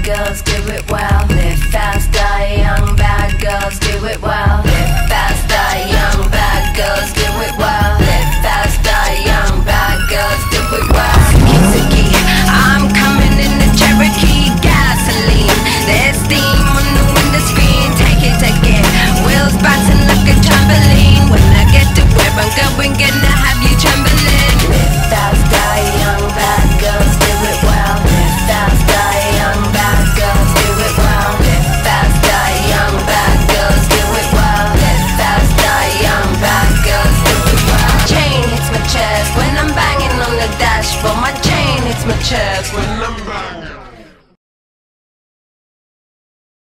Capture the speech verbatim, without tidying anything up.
girls do it well. Live fast, die young, bad girls do it well. Live fast, die young, bad girls do it well. Live fast, die young, bad girls do it well. Suki, I'm coming in the Cherokee gasoline. There's steam on the window screen. Take it, take it. Wheels bouncing like a trampoline. When I get to where I'm going, gonna have you trembling. Live fast, die young, bad girls do it well. Live fast, die young, bad girls do it well. Live fast, die young, bad girls do it well. Live fast, die young, bad girls do it well. Chain hits my chest when I'm banging on the dashboard. My chain hits my chest